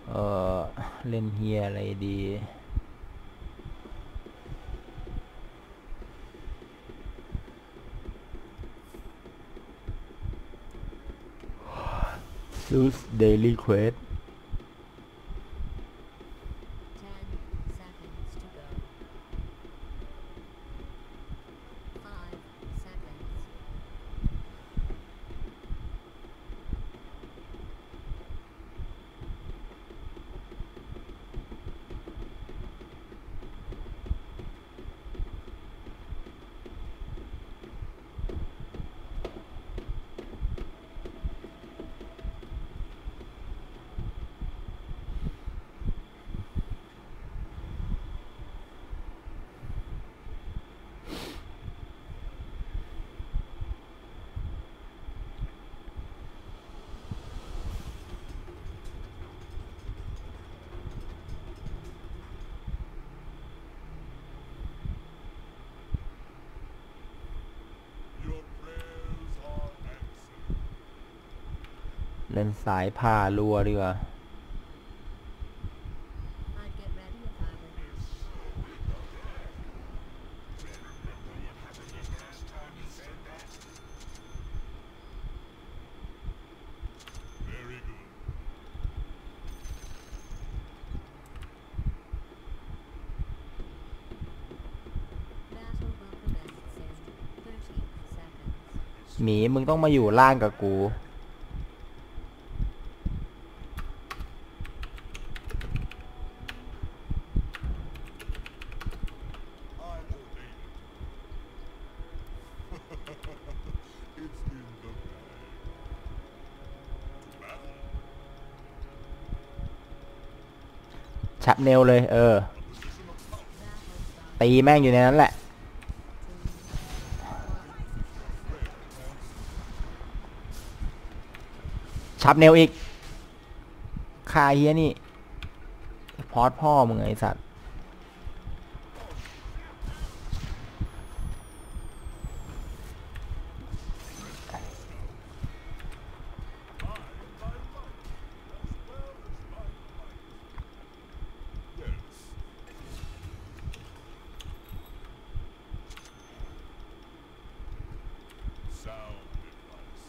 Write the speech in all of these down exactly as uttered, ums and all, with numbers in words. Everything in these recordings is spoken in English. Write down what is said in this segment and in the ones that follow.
เออเล่นเฮียอะไรดี Use daily quest Ten seconds to go. Five seconds. เล่นสายผ่ารัวดีกว่า I'd get ready if I were you. Very good. Battle will commence in thirty seconds. หมีมึงต้องมาอยู่ล่างกับกู I ordain it. It's in the bag. Battle. ชับเนวเลย เออ A position of power. Battle start. ตีแม่งอยู่ในนั้นแหละ Two, one. ชับเนวอีกคาเฮียนี่ พอดพ่อมึงไอสัตว์ Yes. Sound advice.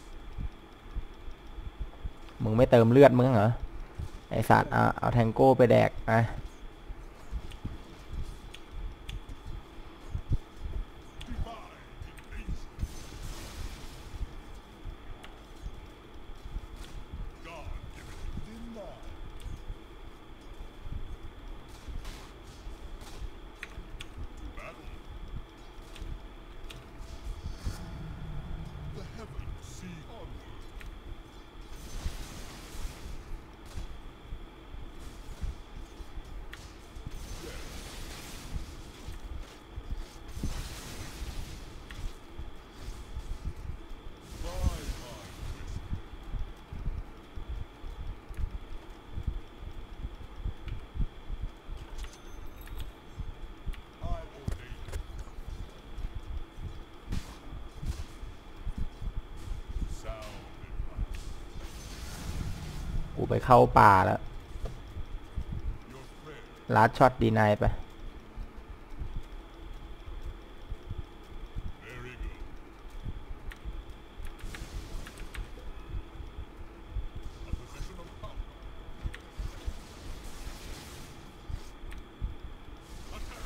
มึงไม่เติมเลือดมึงเหรอ ไอสัตว์เอาเอาแทงโก้ไปแดกอ่ะ Divine invasion. God given denied. Battle. The heavens see onward. กูไปเข้าป่าแล้ว Your prayer. ลัดช็อตดีนายไป Very good. A position of power. Attack.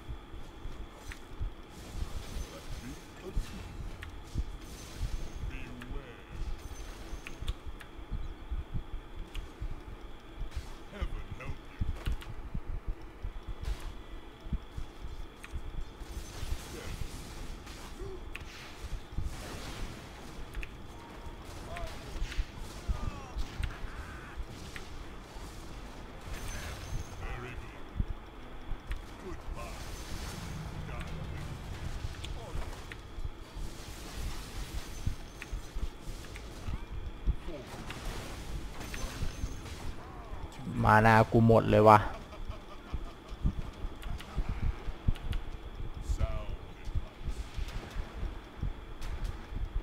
Let me assist. Beware. Heaven help you. Yes. มานากูหมดเลยวะ Sound advice.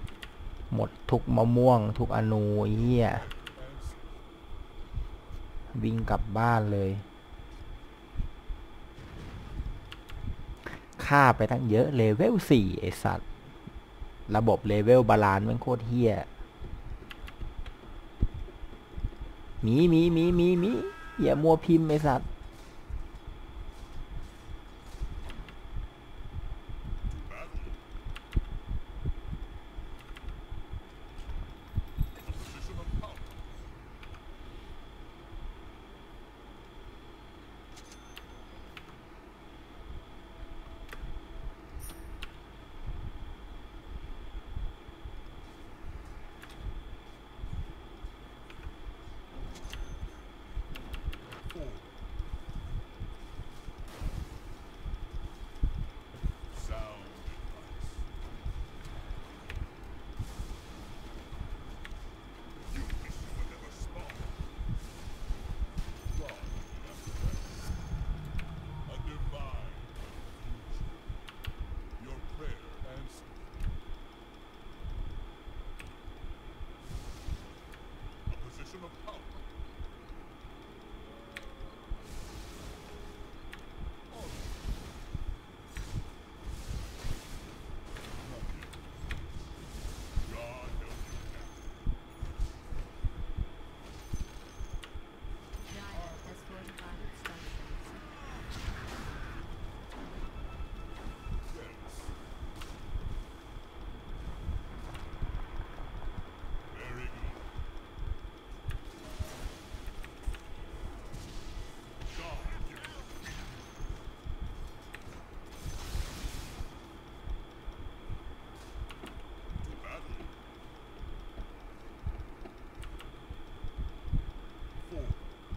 หมดทุกมะม่วงทุกอนูไอ้เหี้ย Answer. วิ่งกลับบ้านเลย ฆ่าไปตั้งเยอะเลเวลสี่ไอสัตว์ ระบบเลเวลบาลานซ์มันโคตรเฮี้ยหมีหมีหมีหมีหมีอย่ามัวพิมพ์ไอสัตว์ Position of power. Four. Sound advice. You wish you were never spawned. God left rest. A divine confusion. Your prayer answered. A position of power. God help you now. Dire has fortified its structures. Yes. Very good. God give you to battle. Four.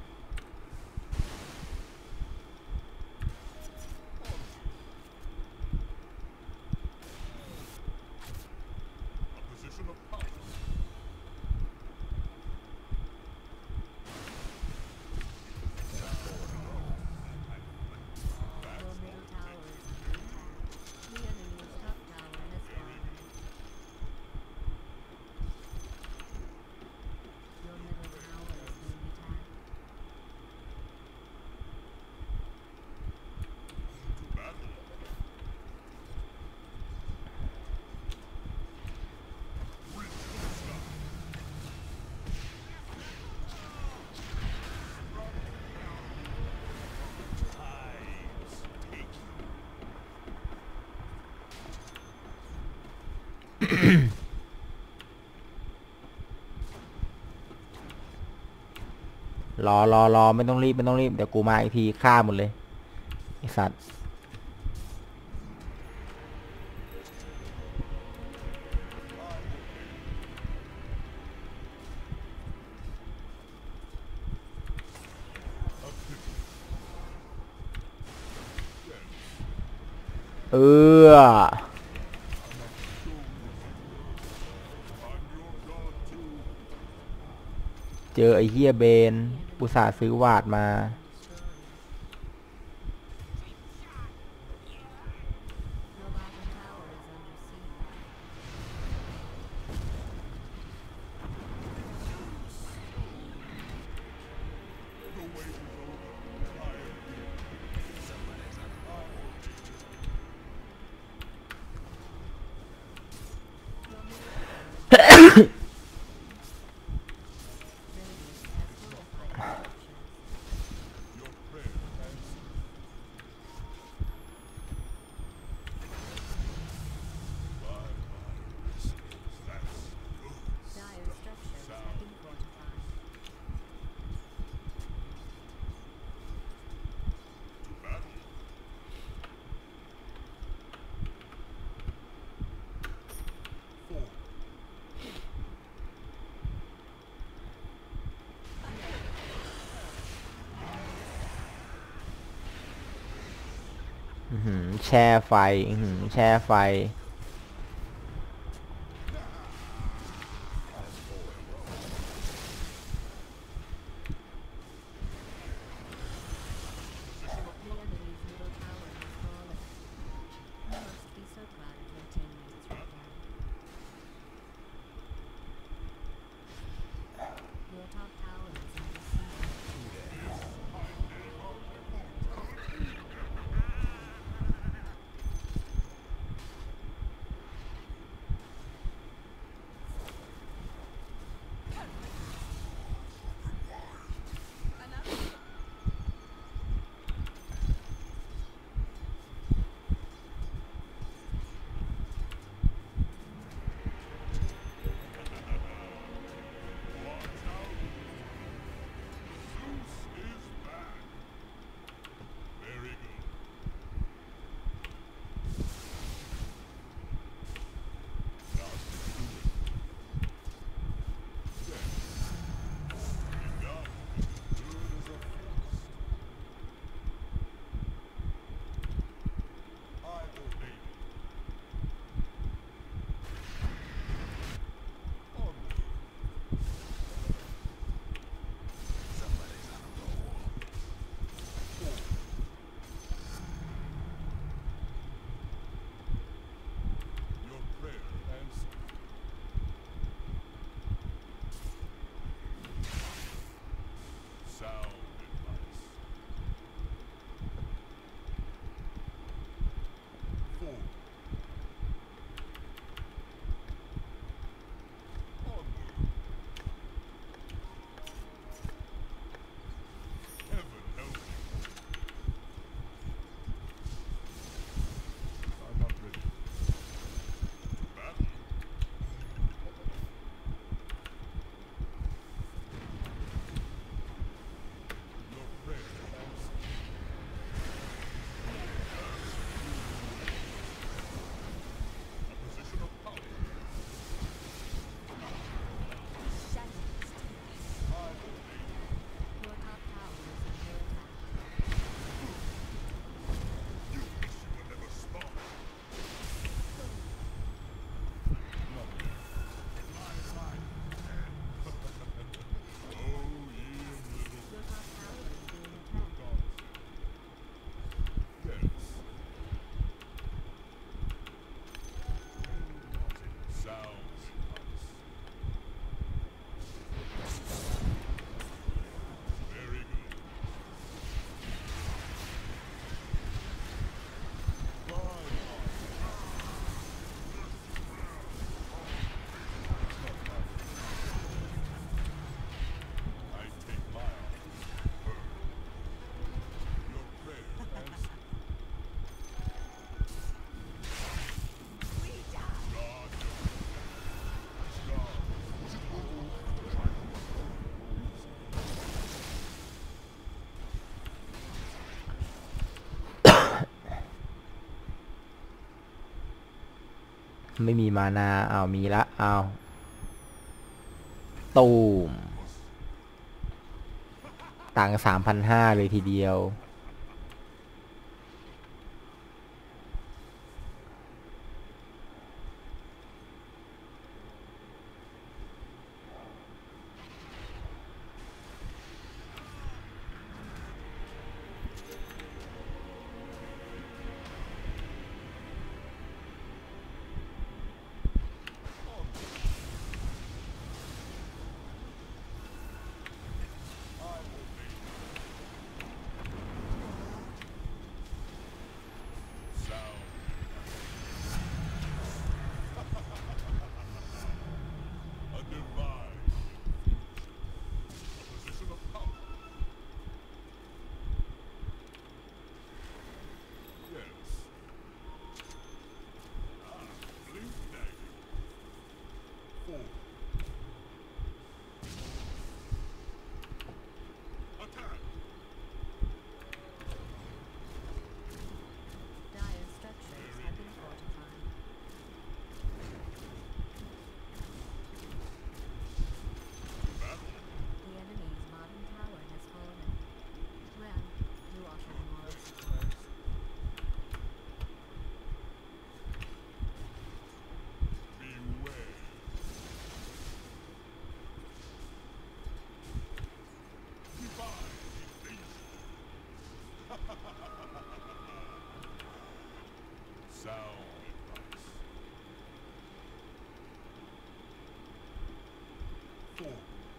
A position of power. Your middle tower is under attack. The enemy's top tower has fallen. Your middle tower is being attacked. To battle. Reach for the sky. Tides take you. รอรอรอไม่ต้องรีบไม่ต้องรีบ เดี๋ยวกูมาอีกทีฆ่าหมดเลยไอสัตว์ A pity. Yes. เออ I'm your god too. เจอไอเฮียเบนอุตส่าห์ซื้อวาดมา Your bottom tower is under siege. The wait is over. I am here. Somebody's on Radiant has fortified its structures. Your prayer answered. My virus. That's good. Dire structures have been fortified. To battle. Four. อื้อหือแช่ไฟอื้อหือแช่ไฟ The enemy's middle tower has fallen. You must be so proud of your teammates right now. Your top tower is under siege. ไม่มีมานาอ้าวมีละอ้าวตูมตังสามพันห้าเลยทีเดียว Sound. A divine infusion. A position of power. Yes. Ah, blink dagger. Four. Attack. Dire structures have been fortified. Battle. The enemy's bottom tower has fallen. Well, you often was. Beware. Divine invasion. Sound advice. Four.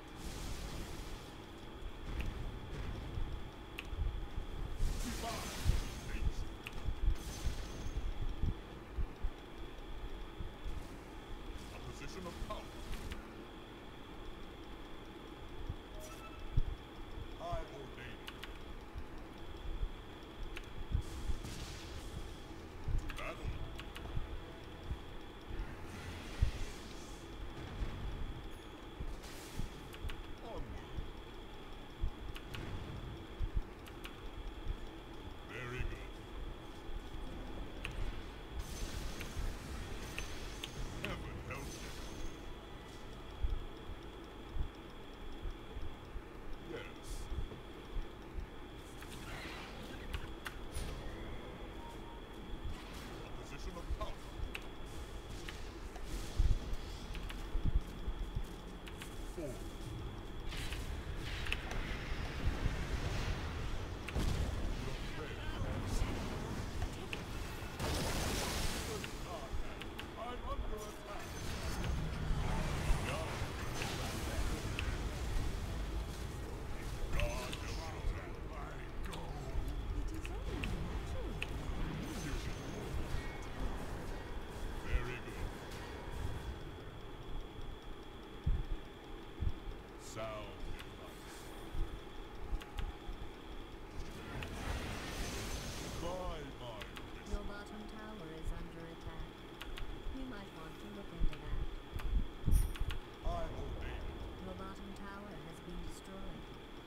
Divine invasion. A position of power. I ordain it. To battle. Onward. Very good. Heaven help you. Yes. A position of power. Four. Your prayer answered. I'm under attack. God. God help us. I go. It is only natural. Very good. Sound advice. My mind is Your bottom tower is under attack. You might want to look into that. I ordain it. Your bottom tower has been destroyed.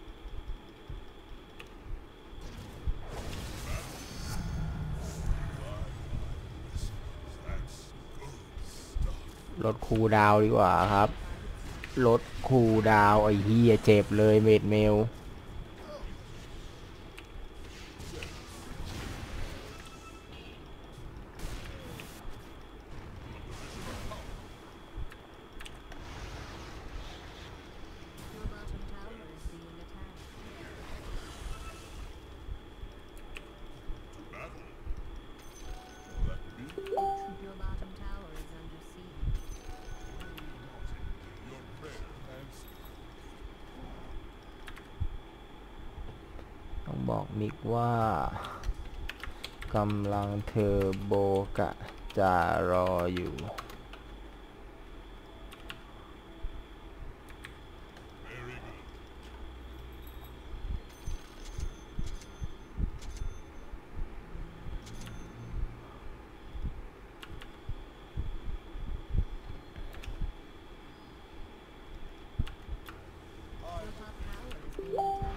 That's good stuff. ลดคูลดาวน์ดีกว่าครับ ลดคูลดาวน์ไอ้เหี้ยเจ็บเลยเมดเมล Your bottom tower is being attacked. To battle. Let me Your bottom tower is under siege. your prayer answered. ต้องบอกมิกว่ากำลังเทอร์โบกะจะรออยู่ Very good. Your top tower is being attacked.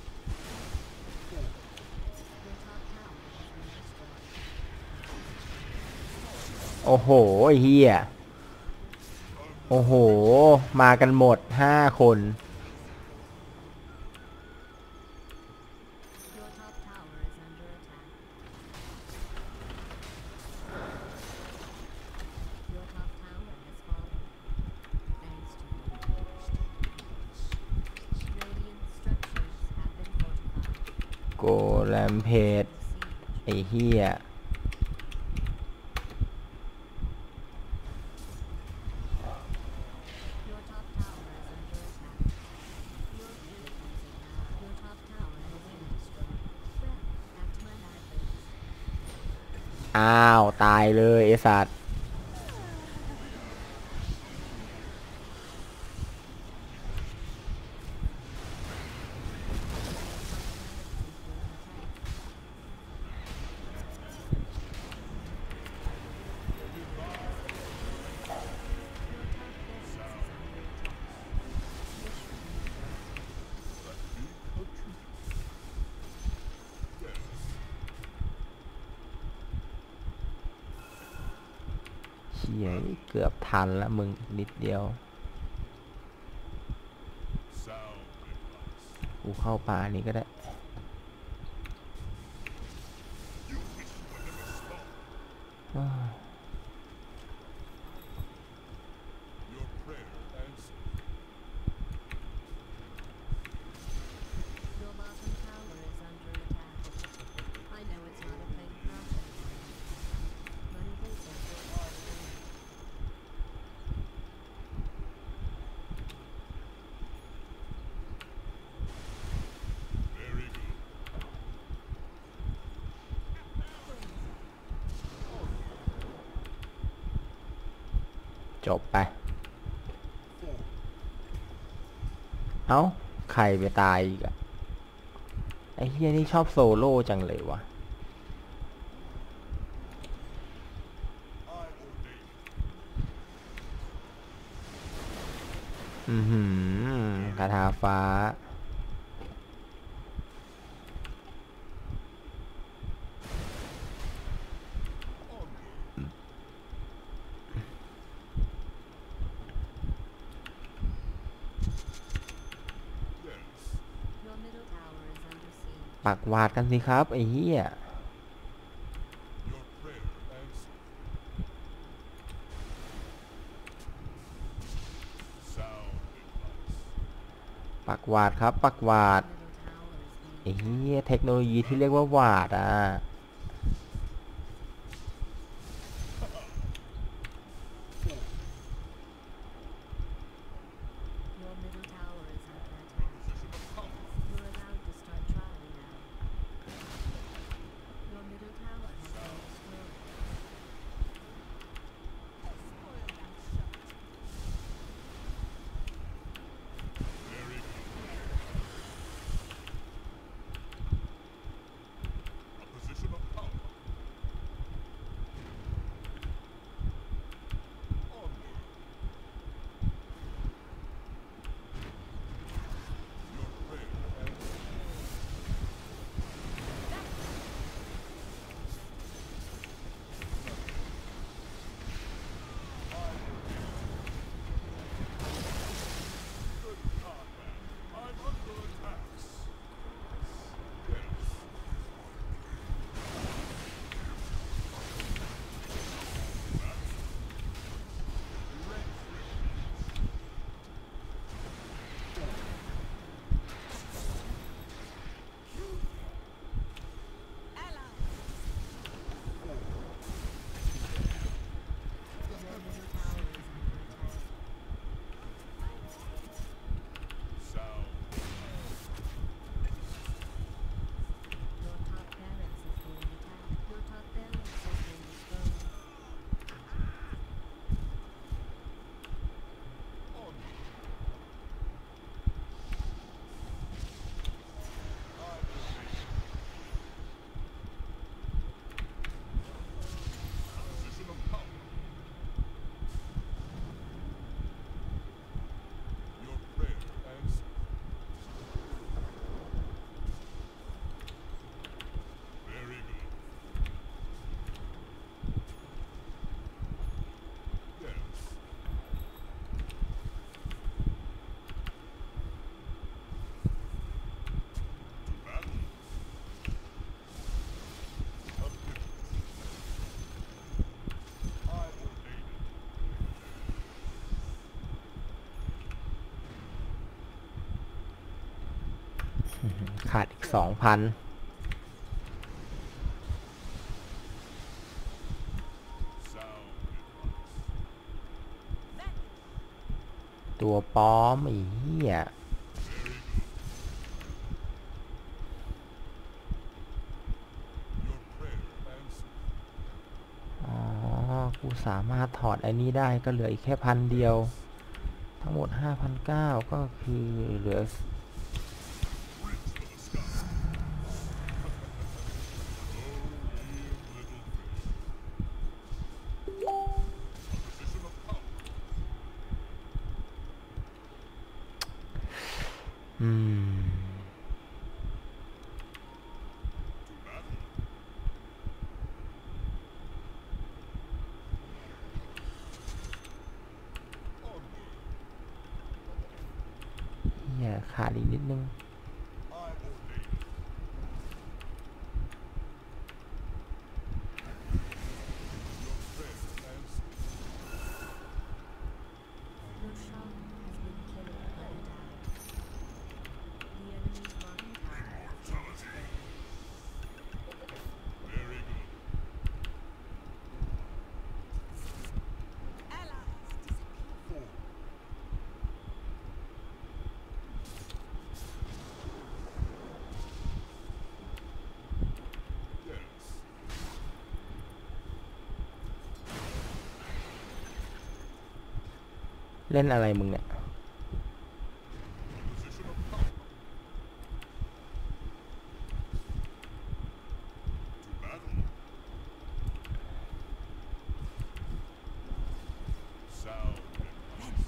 Your top tower has been destroyed. โอ้โหไอ้เฮียโอ้โห มากันหมดห้าคน Your top tower is under attack. Your top tower has fallen. Thanks to you. Radiant structures have been fortified. โกแลมเพจ Siege. ไอ้เฮีย Your top tower is under attack. Your Your top tower has been destroyed. Well, back to my bad ways. อ้าว ตายเลยไอ้สัตว์ เชี่ยเกือบทันแล้วมึงนิดเดียว Sound advice. กูเข้าป่านี้ก็ได้ You wish you had never stopped. อ้าว Your prayer answered. Your bottom tower is under attack. I know it's not a big project, but it is a good thing. Very good. จบไป Four. เอ้า ใครไปตายอีกอะไอ้เฮียนี่ชอบโซโล่จังเลยวะ I ordain it. อือหือคาถาฟ้า Onward. Yes. Your middle tower is under siege. ปักวาดกันสิครับ ไอ้เหี้ย Your prayer answered. Sound advice. ปักวาดครับ ปักวาด Middle tower is ไอ้ being เหี้ยเทคโนโลยีที่เรียกว่าวาดอ่ะ Your middle tower is under attack. Position of confidence. You're allowed to start trying now. Your middle tower has been destroyed. Very good. A position of ขาดอีกสองพัน Sound advice. ตัวป้อมไอ้เหี้ย Your prayer answered. อ๋อ กูสามารถถอดไอ้นี้ได้ก็เหลืออีกแค่พันเดียว ทั้งหมด ห้าพันเก้าร้อย ก็คือเหลือ Reach for the sky. Oh, ye little fish. A position of power. อืม To battle. Onward. เหี้ยขาดอีกนิดนึง I ordain it. Your prayer answered. Your shop has been killed by the dagger. The enemy's bottom tower is destroyed. Very good. Four. Yes. เล่นอะไรมึงเนี่ย A position of power. To battle. Sound advice.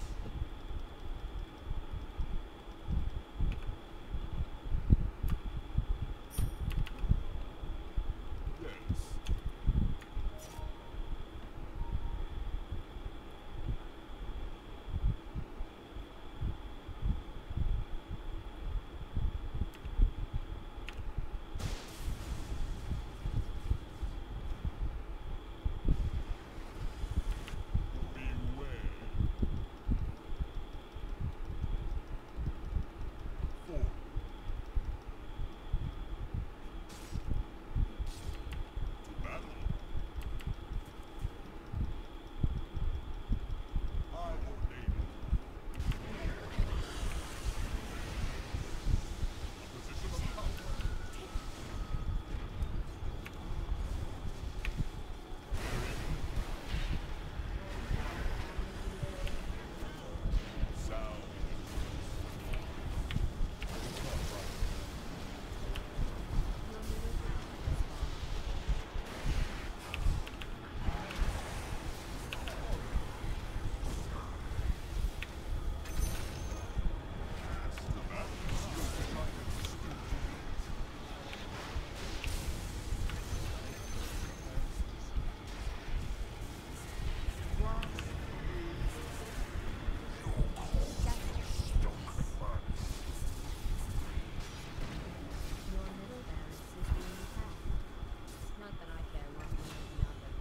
Yes. Beware. Four. To battle. I ordain it. A position of power. Sound Your middle barracks is being attacked. Not that I care one way or the other.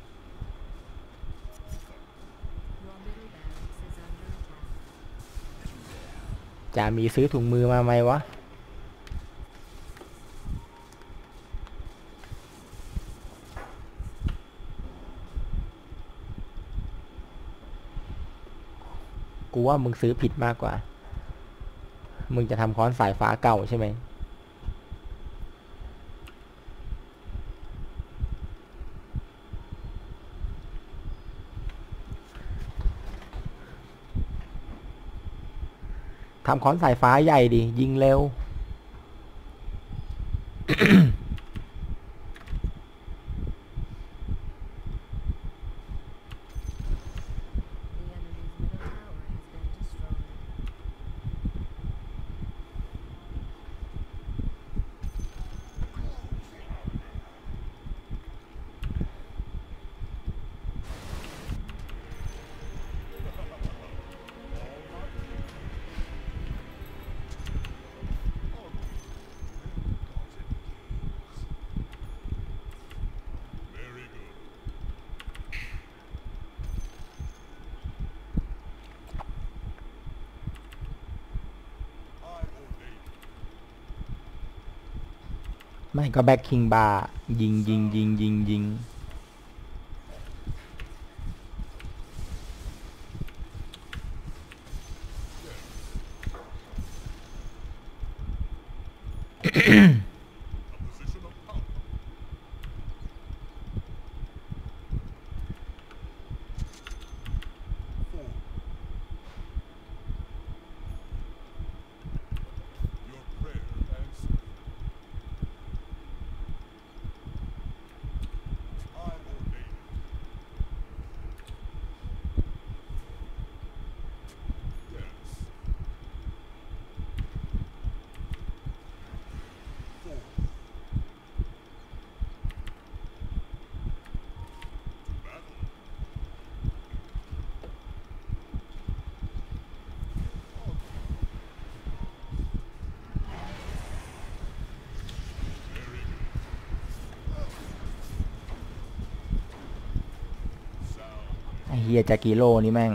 Your middle barracks is under attack. จะมีซื้อถุงมือมาไหมวะ กูว่ามึงซื้อผิดมากกว่า มึงจะทำค้อนสายฟ้าเก่าใช่ไหม ทำค้อนสายฟ้าใหญ่ดิ ยิงเร็ว The enemy's middle tower has been destroyed. ไม่ก็แบ็คคิงบาร์ยิงยิงยิงยิงยิง A position of power. Four. Your prayer answered. I ordain it. Yes. Four. Battle. Very good. Sound. ไอเฮียจากิโร่นี่แม่ง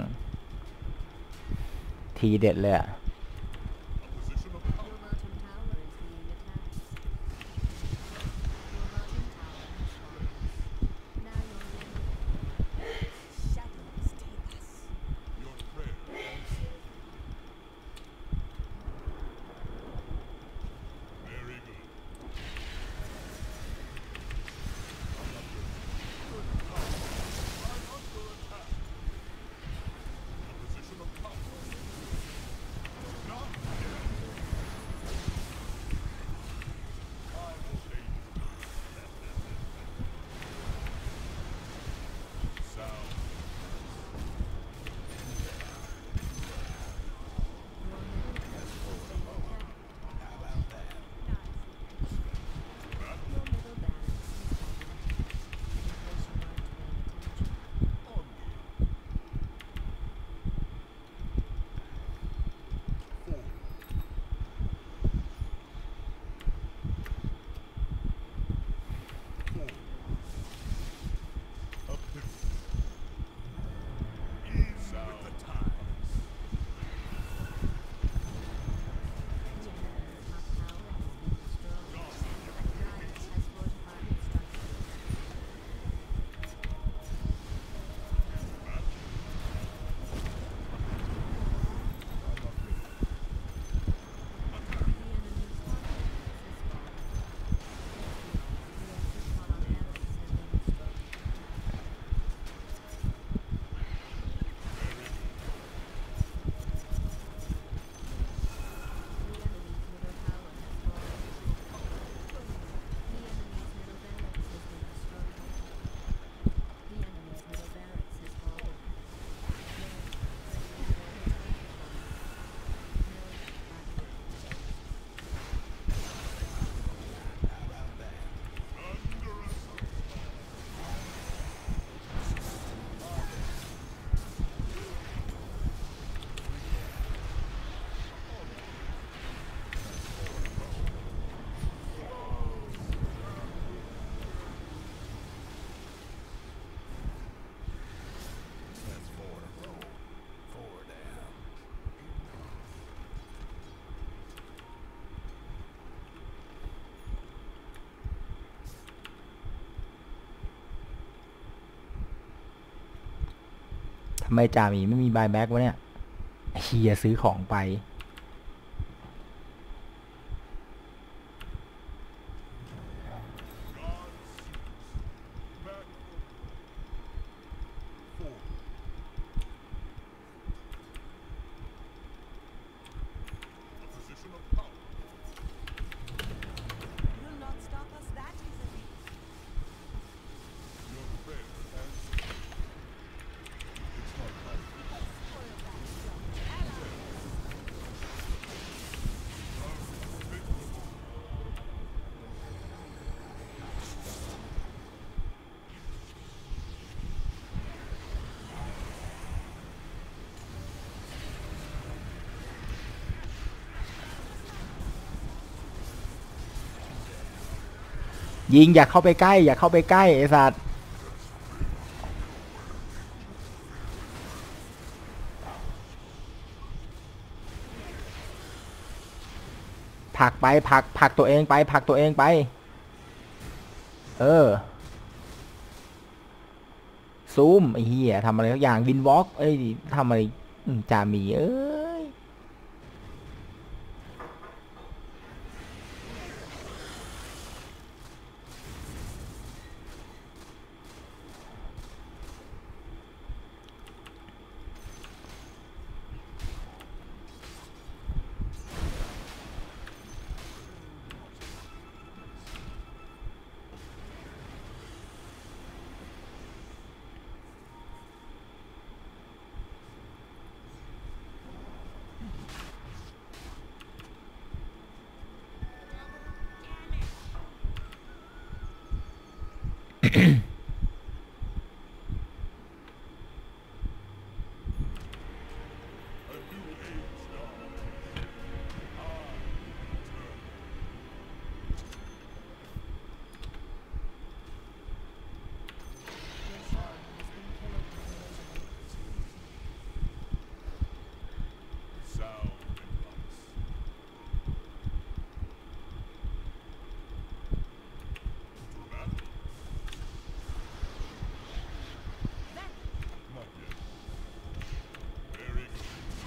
ทีเด็ดเลยอะ A position of power. Your bottom tower is being attacked. Your bottom tower has fallen. Now your middle. Shadows take us. Your prayer answered. Very good. I'm under attack. A position of power. Not yet. I obey you. Sound. Your middle barracks has fallen. In case you weren't paying attention. Onward. Four. Four. A pivot. Ease with the times. The enemy's top tower has been destroyed. Darius has fortified its structures. The enemy's top barracks has fallen. The top barracks has been destroyed. The enemy's middle tower has fallen. The enemy's middle barracks has been destroyed. The enemy's middle barracks has fallen. Under assault. That's four in a row. Four down. ทำไมจ่าหมีไม่มีบายแบ็กวะเนี่ยไอ้เฮียซื้อของไป God seeks. Back. Four. A position of power. You'll not stop us that easily. Your prayer answered. It's not like Spoil that young ally. unbelievable. ยิงอย่าเข้าไปใกล้อย่าเข้าไปใกล้ไอ้สัตว์ผลักไปผลักผลักตัวเองไปผลักตัวเองไปเออ ซูมไอ้เหี้ยทำอะไรสักอย่างวินวอล์กเอ้ยทำอะไรอืมจามีเอ้ย A new age dawns. I return. Your shrine has been killed by the Lord. Sound advice. To battle? Not yet. Very good.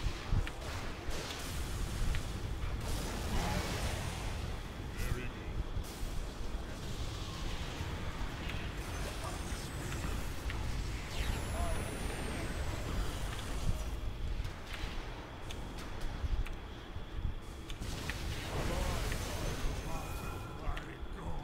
Very good. I go.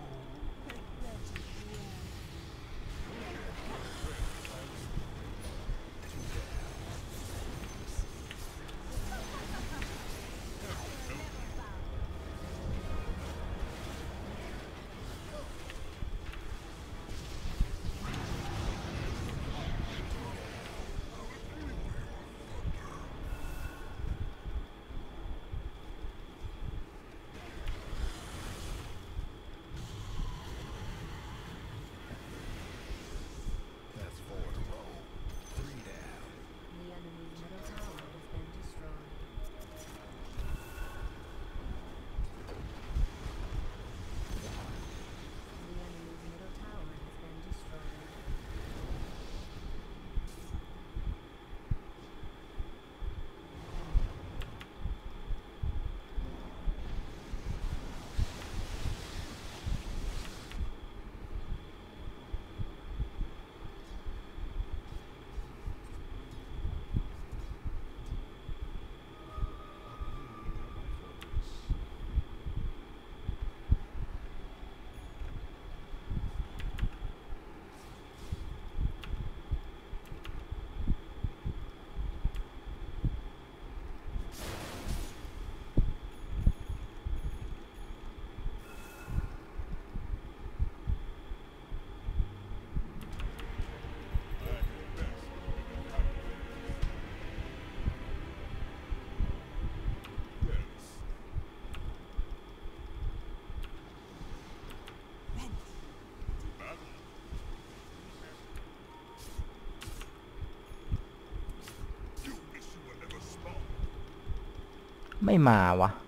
That's four in a row. Three down. The enemy's middle tower has been destroyed. The enemy's middle tower has been destroyed. Yes. ไม่มาวะ